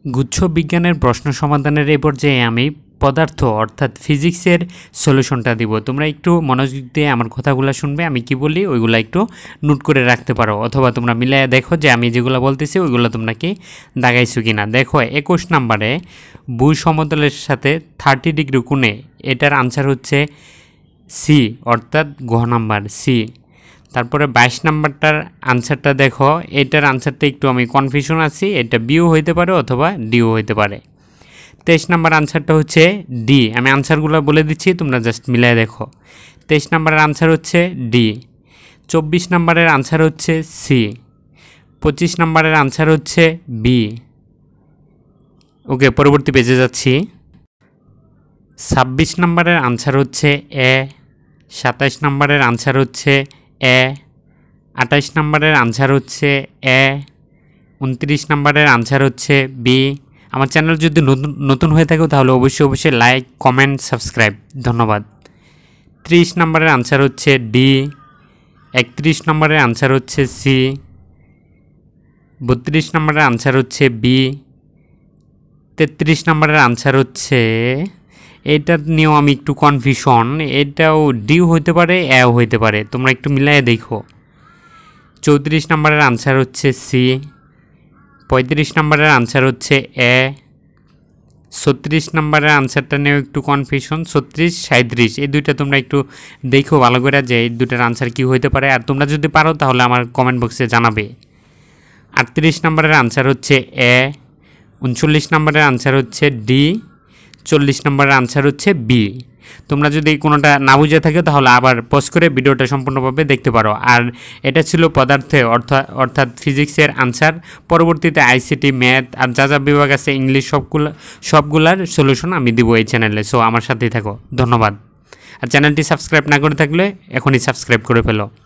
গুচ্ছ বিজ্ঞানের প্রশ্ন সমাধানের এই পর্যায়ে আমি পদার্থ অর্থাৎ ফিজিক্সের সলিউশনটা দিব। তোমরা একটু মনোযোগ দিয়ে আমার কথাগুলো শুনবে, আমি কি বলি ওইগুলো একটু নোট করে রাখতে পারো, অথবা তোমরা মিলাইয়া দেখো যে আমি যেগুলো বলতেছি ওইগুলো তোমরা কি দাগাইছো কিনা। দেখো 21 নম্বরে ভূ সমতলের সাথে 30 ডিগ্রি কোণে, এটার আনসার হচ্ছে সি, অর্থাৎ ঘ নাম্বার সি। তারপরে 22 নাম্বারটার আনসারটা দেখো, এটার আনসারটা একটু আমি কনফিউশন আছি, এটা বিও হইতে পারে অথবা ডিও হইতে পারে। 23 নাম্বার আনসারটা হচ্ছে ডি। আমি আনসারগুলো বলে দিচ্ছি, তোমরা জাস্ট মিলাই দেখো। 23 নাম্বারের আনসার হচ্ছে ডি। 24 নাম্বারের আনসার হচ্ছে সি। 25 নাম্বারের আনসার হচ্ছে বি। ওকে, পরবর্তী পেজে যাচ্ছি। 26 নাম্বারের আনসার হচ্ছে এ। 27 নাম্বারের আনসার হচ্ছে এ। 28 নাম্বারের আনসার হচ্ছে এ। 29 নাম্বারের আনসার হচ্ছে বি। আমার চ্যানেল যদি নতুন হয়ে থাকে তাহলে অবশ্যই লাইক, কমেন্ট, সাবস্ক্রাইব। ধন্যবাদ। 30 নম্বরের আনসার হচ্ছে ডি। 31 নম্বরের আনসার হচ্ছে সি। 32 নম্বরের আনসার হচ্ছে বি। 33 নম্বরের আনসার হচ্ছে, এটা নিয়েও আমি একটু কনফিউশন, এটাও ডিও হইতে পারে এও হইতে পারে, তোমরা একটু মিলাই দেখো। 34 নম্বরের আনসার হচ্ছে সি। 35 নম্বরের আনসার হচ্ছে এ। 36 নম্বরের আনসারটা নিয়েও একটু কনফিউশন, 36, 37 এই দুইটা তোমরা একটু দেখো ভালো করে যে এই দুটার আনসার কী হইতে পারে, আর তোমরা যদি পারো তাহলে আমার কমেন্ট বক্সে জানাবে। 38 নম্বরের আনসার হচ্ছে এ। 39 নম্বরের আনসার হচ্ছে ডি। 40 নম্বরের আনসার হচ্ছে বি। তোমরা যদি কোনোটা না বুঝে থাকে তাহলে আবার পজ করে ভিডিওটা সম্পূর্ণভাবে দেখতে পারো। আর এটা ছিল পদার্থে অর্থাৎ ফিজিক্সের আনসার। পরবর্তীতে আইসিটি, ম্যাথ আর যা যা বিভাগ আছে ইংলিশ সবগুলার সলিউশন আমি দিব এই চ্যানেলে। সো আমার সাথেই থাকো। ধন্যবাদ। আর চ্যানেলটি সাবস্ক্রাইব না করে থাকলে এখনই সাবস্ক্রাইব করে ফেলো।